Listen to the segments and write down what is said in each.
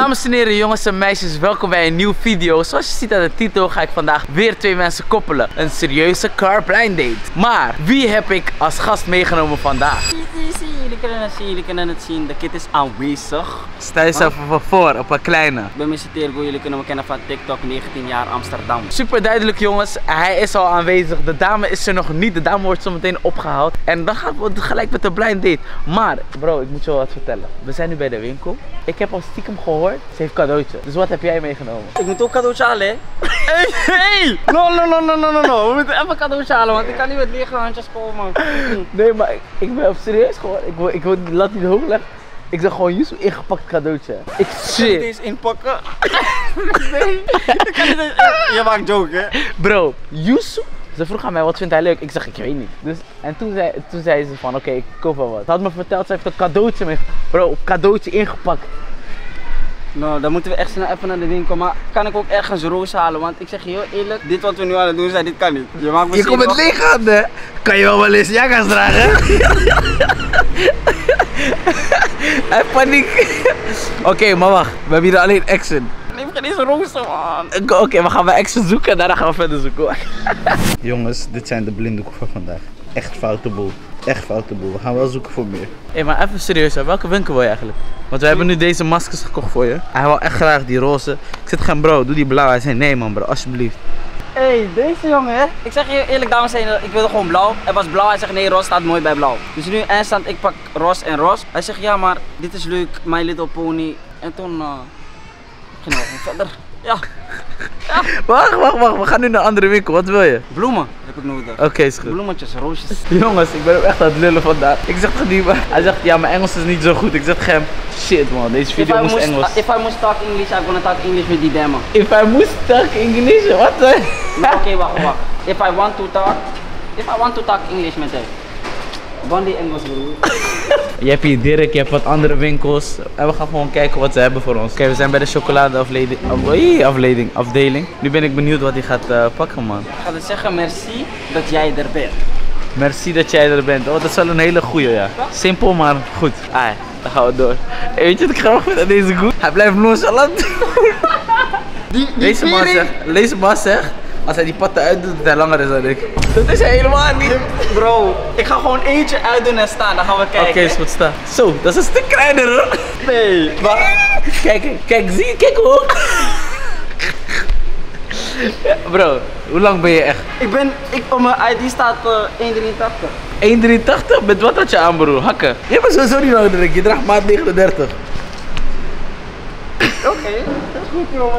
Dames en heren, jongens en meisjes, welkom bij een nieuwe video. Zoals je ziet aan de titel ga ik vandaag weer twee mensen koppelen. Een serieuze car blind date. Maar wie heb ik als gast meegenomen vandaag? Jullie kunnen het zien, de kid is aanwezig. Stel jezelf even voor op een kleine. Ik ben Mr. Tergo, jullie kunnen me kennen van TikTok, 19 jaar Amsterdam. Super duidelijk jongens, hij is al aanwezig. De dame is er nog niet, de dame wordt zo meteen opgehaald. En dan gaan we gelijk met de blind date. Maar bro, ik moet je wel wat vertellen. We zijn nu bij de winkel. Ik heb al stiekem gehoord, ze heeft cadeautje. Dus wat heb jij meegenomen? Ik moet ook cadeautje halen, hè? Hey! No. We moeten even cadeautje halen, want ik kan niet met lege handjes komen. Nee, maar ik ben op serieus gewoon. Ik wil laat niet hoog leggen. Ik zeg gewoon Yusuf ingepakt cadeautje. Ik Kan je deze inpakken? Nee, ik kan niet. Je maakt joke, hè? Bro, Yusuf, ze vroeg aan mij wat vindt hij leuk. Ik zeg ik weet niet. Dus, en toen zei ze van oké, ik koop wel wat. Ze had me verteld, ze heeft een cadeautje mee. Bro, een cadeautje ingepakt. Nou, dan moeten we echt snel even naar de winkel. Maar kan ik ook ergens roos halen? Want ik zeg je heel eerlijk, dit wat we nu aan het doen zijn, dit kan niet. Je komt met lege handen. Kan je wel eens jagas dragen? Hij paniek. Oké, maar wacht. We hebben hier alleen action. Neem geen eens rozen, man. Oké, we gaan bij action zoeken en daarna gaan we verder zoeken. Jongens, dit zijn de blinddoeken van vandaag. Echt foute boel. Echt foute boel. We gaan wel zoeken voor meer. Hé, maar even serieus, hè. Welke winkel wil je eigenlijk? Want we hebben nu deze maskers gekocht voor je. Hij wil echt graag die roze. Ik zeg hem bro, doe die blauw. Hij zei nee man bro, alsjeblieft. Hey, deze jongen, hè? Ik zeg je eerlijk, dames en heren, ik wilde gewoon blauw. Het was blauw, hij zegt nee, roze staat mooi bij blauw. Dus nu eindstand, ik pak roze en roze. Hij zegt ja, maar dit is leuk, My Little Pony. En toen gingen we gewoon verder. Ja. Wacht, we gaan nu naar een andere winkel. Wat wil je? Bloemen heb ik nodig. Oké, is goed. Bloemetjes, roosjes. Jongens, ik ben hem echt aan het lullen vandaag. Ik zeg het niet, maar hij zegt ja, mijn Engels is niet zo goed. Ik zeg hem, shit man, deze video moest Engels. If I must talk English, I'm gonna talk English with die demo. If I must talk English, wat? Oké, wacht. If I want to talk English met hem. Bondi Engels broer. Je hebt hier Dirk, je hebt wat andere winkels. En we gaan gewoon kijken wat ze hebben voor ons. Oké, we zijn bij de chocoladeafdeling. Nu ben ik benieuwd wat hij gaat pakken man. Ik ga dus zeggen merci dat jij er bent. Merci dat jij er bent. Oh, dat is wel een hele goeie, ja. Simpel, maar goed. Dan gaan we door. Hey, weet je wat ik grappig vind aan deze goed? Hij blijft nonchalant. Deze man zegt, als hij die patten uitdoet, dat hij langer is dan ik. Dat is hij helemaal niet. Bro, ik ga gewoon eentje uitdoen en staan, dan gaan we kijken. Oké, is goed, staan. Zo, dat is een stuk kleiner hoor. Nee, maar... Kijk hoor. Bro, hoe lang ben je echt? Op mijn ID staat 1,83. 1,83? Met wat had je aan broer? Hakken? Je bent sowieso niet langer dan ik, je draagt maat 39. Oké, dat is goed jongens.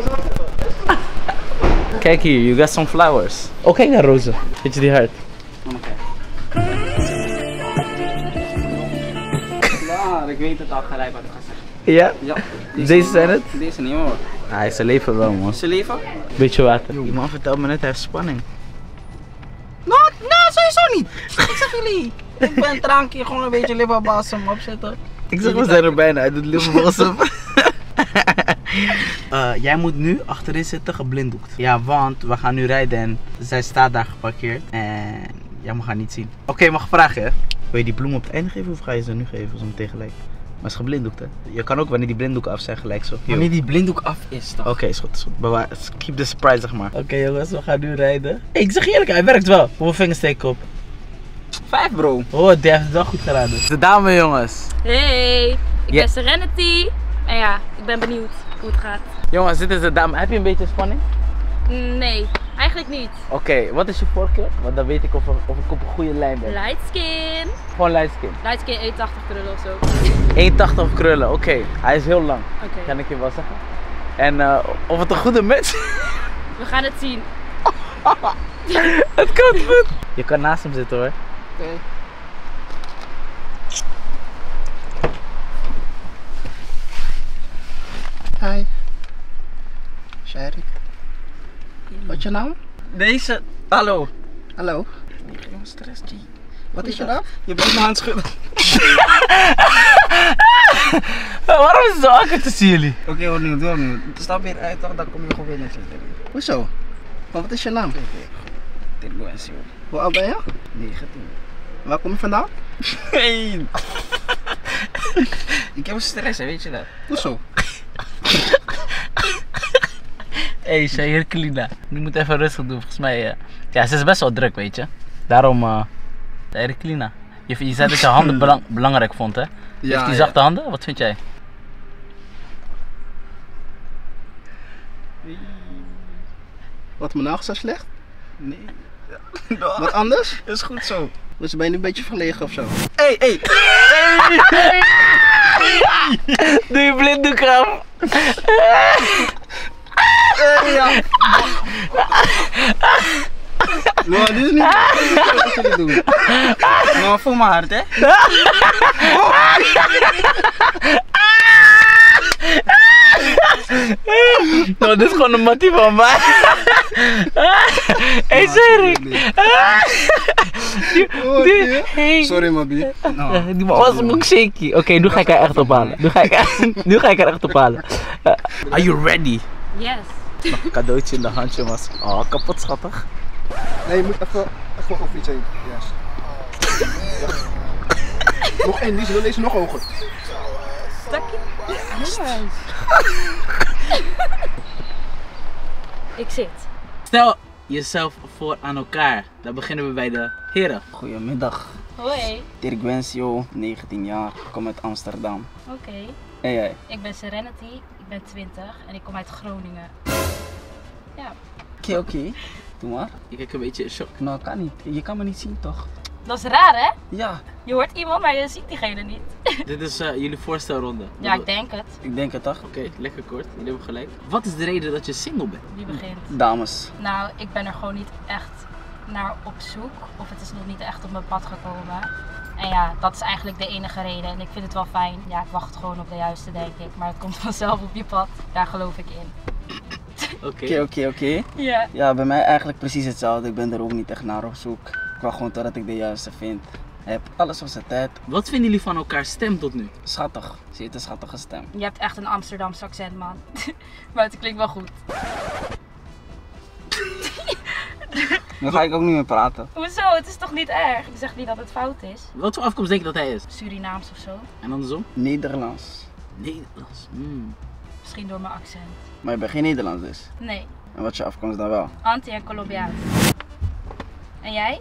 Kijk hier, you got some flowers. Oh, kijk naar rozen. Weet je die hart? Oké. Ja, ik weet het al gelijk wat ik ga zeggen. Ja? Ja. Deze zijn het? Deze niet hoor. Hij is leven wel man. Ze leven? Beetje water. Die man vertelt me net, hij heeft spanning. Nou, sowieso niet. Ik zeg jullie. Ik ben drankje, gewoon een beetje liverbalsem opzetten. Ik zeg, we zijn er bijna, hij doet liverbalsem. Jij moet nu achterin zitten geblinddoekt. Ja, want we gaan nu rijden en zij staat daar geparkeerd. En jij mag haar niet zien. Oké, mag ik vragen hè? Wil je die bloem op het einde geven of ga je ze nu geven? Zo meteen gelijk. Maar het is geblinddoekt hè? Je kan ook wanneer die blinddoeken af zijn gelijk zo. Wanneer die blinddoek af is toch? Oké, is goed, is goed. Bewaar, keep the surprise zeg maar. Oké jongens, we gaan nu rijden. Hey, ik zeg je eerlijk, hij werkt wel. Hoeveel vingers steek ik op? 5 bro. Oh, die heeft het wel goed geraden. De dame jongens. Hey, ik ben Serenity. En ja, ik ben benieuwd hoe het gaat. Jongens, dit is de dame. Heb je een beetje spanning? Nee, eigenlijk niet. Oké, wat is je voorkeur? Want dan weet ik of ik op een goede lijn ben. Light skin. Gewoon light skin. Light skin 1,80 krullen of zo. 1,80 krullen, oké. Hij is heel lang. Oké. Kan ik je wel zeggen. En of het een goede match is? We gaan het zien. Het komt goed. Je kan naast hem zitten hoor. Oké. Hi. Sherry. Wat is je naam? Deze. Hallo. Hallo. Geen stress, G. Wat is je naam? Je bent mijn hand schudden. Waarom is het zo awkward tussen jullie? Oké, hoor nu, doe nu. Stap weer uit, dan kom je gewoon weer naar zitten. Hoezo? Maar wat is je naam? Tilbuencio. Hoe oud ben je? 19. Waar kom je vandaan? Hey. Ik heb stress, weet je dat? Hoezo? Hey, Herculina. Je moet even rustig doen, volgens mij. Ja, ze is best wel druk, weet je. Daarom, Herculina. Je zei dat je handen belangrijk vond, hè? Ja, heeft die zachte handen? Wat vind jij? Wat, mijn nagels zijn slecht? Nee. Wat anders? Is goed zo. Dus ben je nu een beetje verlegen of zo? Hey! Doe je blinddoek af. Ja. Nou, dit is niet wat jullie doen. Nou, voel mijn hart, hè? Nou, dit is gewoon een mattie van mij. Hey, sorry. Sorry, Mabi. Die was ook shaky. Oké, nu ga ik haar echt ophalen. Nu ga ik haar echt ophalen. Are you ready? Yes. Nog een cadeautje in de handje, was. Oh, kapot schattig. Nee, je moet even over iets heen. Yes. Ja. Nog één, deze nog hoger. Stakje? Ik zit. Stel jezelf voor aan elkaar. Dan beginnen we bij de heren. Goedemiddag. Hoi. Dirk Wensio, 19 jaar, ik kom uit Amsterdam. Oké. En jij? Ik ben Serenity, ik ben 20 en ik kom uit Groningen. Ja. Oké. Doe maar. Ik kijk een beetje in shock. Nou, kan niet. Je kan me niet zien, toch? Dat is raar, hè? Ja, Je hoort iemand, maar je ziet diegene niet. Dit is jullie voorstelronde. Ja, ik denk het. ik denk het toch? Oké, lekker kort. Jullie hebben gelijk. Wat is de reden dat je single bent? Wie begint? Dames. Nou, ik ben er gewoon niet echt naar op zoek. Of het is nog niet echt op mijn pad gekomen. En ja, dat is eigenlijk de enige reden. En ik vind het wel fijn. Ja, ik wacht gewoon op de juiste, denk ik. Maar het komt vanzelf op je pad. Daar geloof ik in. Oké. Ja. Ja, bij mij eigenlijk precies hetzelfde. Ik ben er ook niet echt naar op zoek. Ik wacht gewoon totdat ik de juiste vind. Heb alles op zijn tijd. Wat vinden jullie van elkaar stem tot nu? Schattig. Zie je, het een schattige stem. Je hebt echt een Amsterdamse accent, man. Maar het klinkt wel goed. Nu ga ik ook niet meer praten. Hoezo? Het is toch niet erg? Ik zeg niet dat het fout is. Wat voor afkomst denk je dat hij is? Surinaams of zo. En andersom? Nederlands. Nederlands. Misschien door mijn accent. Maar je bent geen Nederlands dus. Nee. En wat is je afkomst dan wel? Anti en Colombiaans. En jij?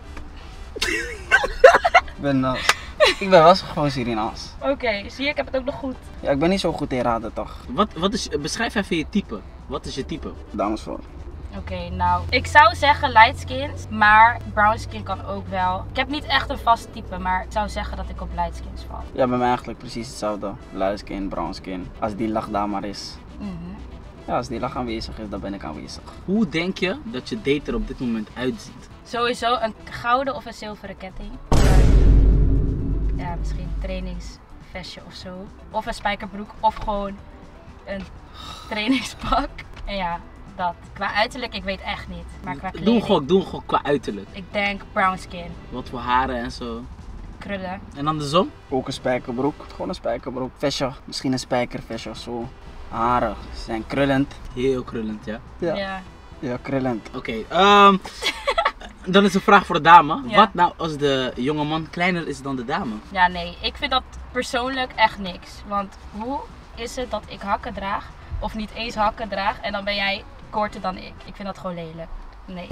Ik ben wel gewoon Surinaams. Oké, zie je, ik heb het ook nog goed. Ja, ik ben niet zo goed in raden toch? Beschrijf even je type. Wat is je type? Dames voor. Oké, nou, ik zou zeggen light skins, maar brown skin kan ook wel. Ik heb niet echt een vast type, maar ik zou zeggen dat ik op light skins val. Ja, bij mij eigenlijk precies hetzelfde. Light skin, brown skin. Als die lach daar maar is. Ja, als die lach aanwezig is, dan ben ik aanwezig. Hoe denk je dat je date er op dit moment uitziet? Sowieso een gouden of een zilveren ketting. Ja, misschien een trainingsvestje of zo. Of een spijkerbroek of gewoon een trainingspak. En ja, dat. Qua uiterlijk, ik weet echt niet. Maar qua kleding... Doe gewoon qua uiterlijk. Ik denk brown skin. Wat voor haren en zo. Krullen. En andersom? Ook een spijkerbroek. Gewoon een spijkerbroek. Vestje. Misschien een spijkervestje of zo. Haren. Ze zijn krullend. Heel krullend, ja. Ja, krullend. Oké, dan is een vraag voor de dame. Ja. Wat nou als de jongeman kleiner is dan de dame? Ja, nee. Ik vind dat persoonlijk echt niks. Want hoe is het dat ik hakken draag, of niet eens hakken draag, en dan ben jij korter dan ik? Ik vind dat gewoon lelijk. Nee.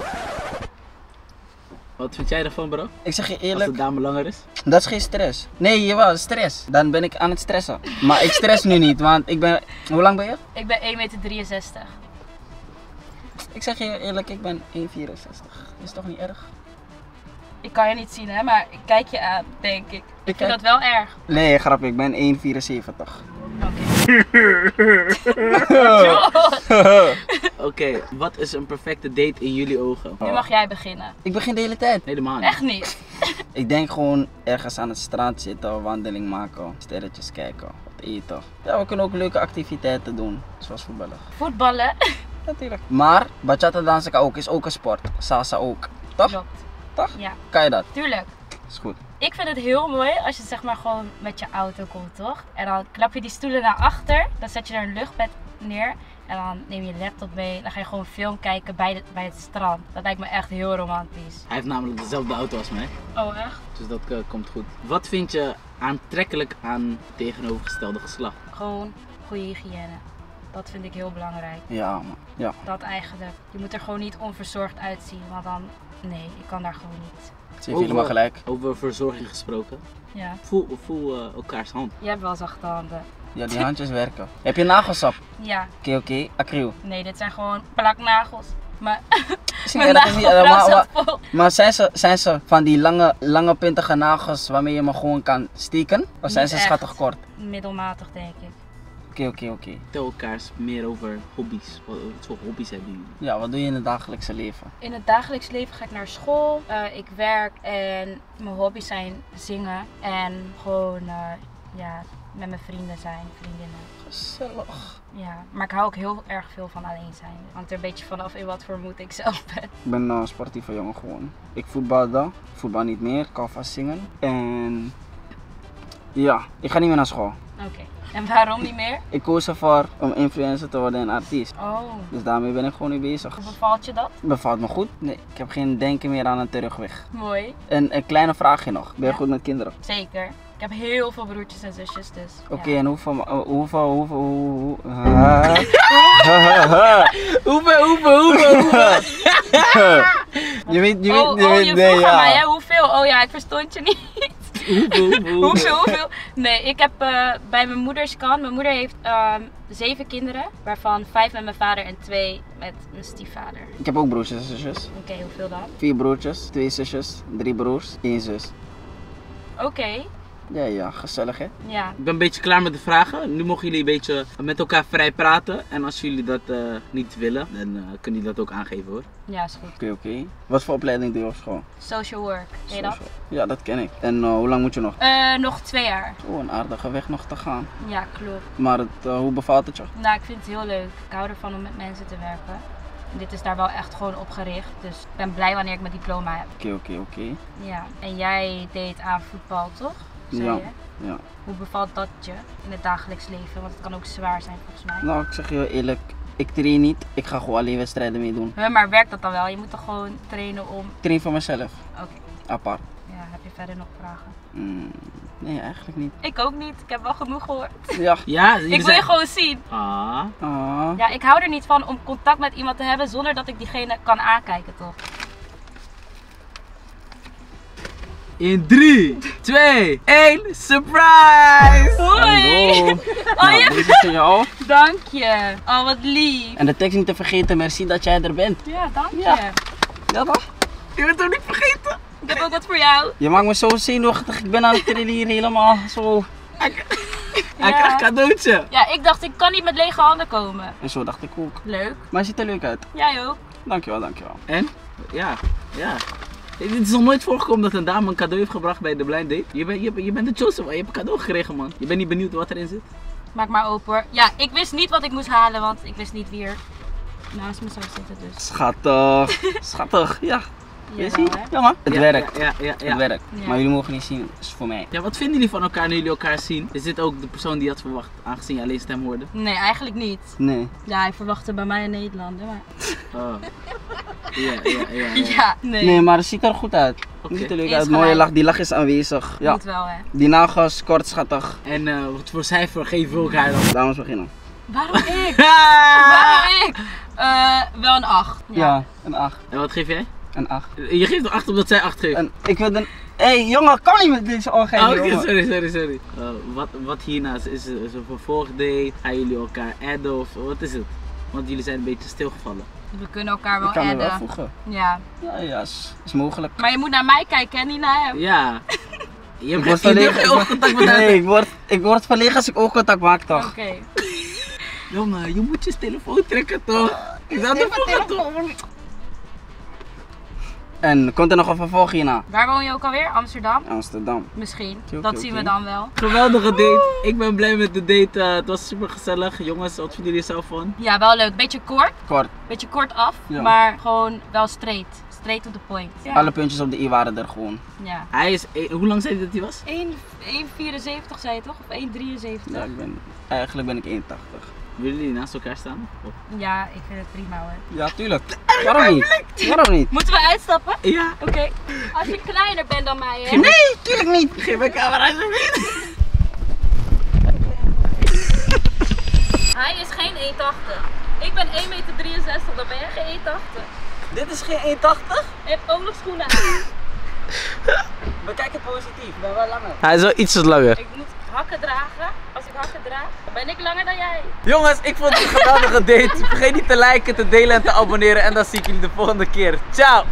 Wat vind jij daarvan, bro? Ik zeg je Als eerlijk, de dame langer is? dat is geen stress. Nee, jawel, stress. Dan ben ik aan het stressen. Maar ik stress nu niet, want ik ben... Hoe lang ben je? Ik ben 1,63 meter. Ik zeg je eerlijk, ik ben 1,64. Is toch niet erg? Ik kan je niet zien, hè, maar ik kijk je aan, denk ik. Ik vind dat wel erg. Nee, grapje, ik ben 1,74. Oké, wat is een perfecte date in jullie ogen? Nu mag jij beginnen. Ik begin de hele tijd. Helemaal niet. Echt niet. Ik denk gewoon ergens aan het strand zitten, wandeling maken, sterretjes kijken, wat eten. Ja, we kunnen ook leuke activiteiten doen, zoals voetballen. Voetballen. Natuurlijk. Maar bachata dansen kan ook, is ook een sport. Salsa ook. Toch? Klopt. Toch? Ja, Kan je dat? tuurlijk. Is goed. Ik vind het heel mooi als je zeg maar gewoon met je auto komt, toch? En dan klap je die stoelen naar achter, dan zet je er een luchtbed neer en dan neem je je laptop mee. Dan ga je gewoon film kijken bij het strand. Dat lijkt me echt heel romantisch. Hij heeft namelijk dezelfde auto als mij, Oh echt? dus dat komt goed. Wat vind je aantrekkelijk aan het tegenovergestelde geslacht? Gewoon goede hygiëne. Dat vind ik heel belangrijk. Ja, man. Ja. Dat eigenlijk. Je moet er gewoon niet onverzorgd uitzien, want dan, nee, ik kan daar gewoon niet. Ze heeft helemaal gelijk. Over verzorging gesproken. Ja. Voel elkaars hand. Je hebt wel zachte handen. Ja, die handjes werken. Heb je nagelsap? Ja. Oké. Acryl. Nee, dit zijn gewoon plaknagels. Maar Zie mijn je, dat is niet- nagelvrouw zat vol. Maar zijn ze van die lange pintige nagels waarmee je me gewoon kan steken? Of zijn Niet ze echt. schattig kort? Middelmatig, denk ik. Oké. Vertel elkaars meer over hobby's. Wat voor hobby's hebben jullie? Ja, wat doe je in het dagelijkse leven? In het dagelijks leven ga ik naar school, ik werk en mijn hobby's zijn zingen en gewoon ja, met mijn vrienden zijn, vriendinnen. Gezellig. Ja, maar ik hou ook heel erg veel van alleen zijn. Hangt er een beetje vanaf in wat voor moed ik zelf ben. Ik ben een sportieve jongen gewoon. Ik voetbalde, voetbal niet meer, ik kan vast zingen. En ja, ik ga niet meer naar school. Oké. En waarom niet meer? Ik koos ervoor om influencer te worden en artiest. Oh, Dus daarmee ben ik gewoon nu bezig. hoe bevalt je dat? Bevalt me goed. Nee, ik heb geen denken meer aan een terugweg. Mooi. En een kleine vraagje nog. Ben je Ja. goed met kinderen? Zeker. Ik heb heel veel broertjes en zusjes, dus Oké, ja. en hoeveel... Je weet, Je vroeg aan mij, hè? Hoeveel? Oh ja, ik verstond je niet. Hoeveel? Nee, ik heb bij mijn moeders kant, mijn moeder heeft 7 kinderen, waarvan 5 met mijn vader en 2 met mijn stiefvader. Ik heb ook broertjes en zusjes. Oké, hoeveel dan? 4 broertjes, 2 zusjes, 3 broers, 1 zus. Oké, Ja, gezellig hè? ja. Ik ben een beetje klaar met de vragen. Nu mogen jullie een beetje met elkaar vrij praten. En als jullie dat niet willen, dan kunnen jullie dat ook aangeven hoor. Ja, is goed. Oké. Wat voor opleiding doe je op school? Social work, ken je dat? Ja, dat ken ik. En hoe lang moet je nog? Nog 2 jaar. Oh, een aardige weg nog te gaan. Ja, klopt. Maar hoe bevalt het je? Nou, ik vind het heel leuk. Ik hou ervan om met mensen te werken. En dit is daar wel echt gewoon op gericht. Dus ik ben blij wanneer ik mijn diploma heb. Oké. Ja. En jij deed aan voetbal, toch? Zei Ja. je? Ja. Hoe bevalt dat je in het dagelijks leven? Want het kan ook zwaar zijn volgens mij. Nou, ik zeg je heel eerlijk. Ik train niet. Ik ga gewoon alleen wedstrijden meedoen. Maar werkt dat dan wel? Je moet toch gewoon trainen om... Ik train voor mezelf. Oké. Apart. Ja, heb je verder nog vragen? Nee, eigenlijk niet. Ik ook niet. Ik heb wel genoeg gehoord. Ja. Ja, Ik wil je gewoon zien. Ah. Ja, ik hou er niet van om contact met iemand te hebben zonder dat ik diegene kan aankijken, toch? In 3, 2, 1, surprise! Hoi! Hallo. Oh, Nou, je... deze is voor jou. Dank je. Oh, wat lief. En de tekst niet te vergeten. Merci dat jij er bent. Ja, dank je. Ja. Ja toch? Je bent het ook niet vergeten. Ik heb ook wat voor jou. Je maakt me zo zenuwachtig. Ik ben aan het trillen hier helemaal zo. Hij krijgt een cadeautje. Ja, ik dacht ik kan niet met lege handen komen. En zo dacht ik ook. Leuk. Maar je ziet er leuk uit. Jij ook. Dankjewel. En? Ja. Dit is nog nooit voorgekomen dat een dame een cadeau heeft gebracht bij de blind date. Je bent de Joseph, je hebt een cadeau gekregen man. Je bent niet benieuwd wat erin zit? Maak maar open hoor. Ja, ik wist niet wat ik moest halen, want ik wist niet wie er naast me zou zitten, dus. Schattig. Schattig. Ja. Je Jawel, ziet? hè? Ja man. Het werkt. Ja. Het werkt. Ja. Maar jullie mogen niet zien. Het is voor mij. Ja, wat vinden jullie van elkaar nu jullie elkaar zien? Is dit ook de persoon die je had verwacht, aangezien je alleen stem hoorde? Nee, eigenlijk niet. Nee. Ja, hij verwachtte bij mij een Nederlander, maar... Oh. Ja. Ja, nee. Nee, maar het ziet er goed uit. Oké. Het ziet er leuk Is uit. gelijk. Mooie lach. Die lach is aanwezig. Ja. Moet wel, hè. Die nagels, kort, schattig. En wat voor cijfer geven we elkaar dan? Dames beginnen. Waarom ik? Waarom ik? Wel een 8. Ja, een 8. En wat geef jij? Een 8. Je geeft er 8 omdat zij 8 geeft. Ik wil een... Hé jongen, kan niet met deze ogen. Oh, oké, sorry. Wat hiernaast is een vervolgdate? Gaan jullie elkaar adden of wat is het? Want jullie zijn een beetje stilgevallen. We kunnen elkaar wel Ik kan er wel adden. voegen. Ja. Ja, is mogelijk. Maar je moet naar mij kijken en niet naar hem. Ja. Je Ik hebt word geen oogcontact met Nee, hem. ik word verlegen als ik oogcontact maak toch. Oké. Jongen, je moet je telefoon trekken toch? Ik zou het vroeger toch? En komt er nog een vervolg hierna? Waar woon je ook alweer? Amsterdam? Amsterdam. Misschien. Oké, Dat zien we oké. dan wel. Geweldige date. Ik ben blij met de date. Het was super gezellig. Jongens, wat vinden jullie zelf van? Ja, wel leuk. Kort. Beetje kort af, Ja. maar gewoon wel straight. Straight to the point. Ja. Alle puntjes op de i waren er gewoon. Ja. Hij is, hoe lang zei hij dat hij was? 1,74 zei je toch? Of 1,73? Ja, eigenlijk ben ik 1,80. Willen jullie naast elkaar staan? Of- Ja, ik vind het prima hoor. Ja, tuurlijk. Waarom niet? Waarom niet? Moeten we uitstappen? Ja. Oké. Als je kleiner bent dan mij, hè? Nee, tuurlijk niet. Geef mijn camera alsjeblieft. Hij is geen 1,80. Ik ben 1,63 meter, dan ben jij geen 1,80. Dit is geen 1,80? Je hebt ook nog schoenen aan. Bekijk het positief, ik ben wel langer. Hij is wel iets langer. Ik moet hakken dragen. Als ik hakken draag, ben ik langer dan jij. Jongens, ik vond het een geweldige date. Vergeet niet te liken, te delen en te abonneren. En dan zie ik jullie de volgende keer. Ciao!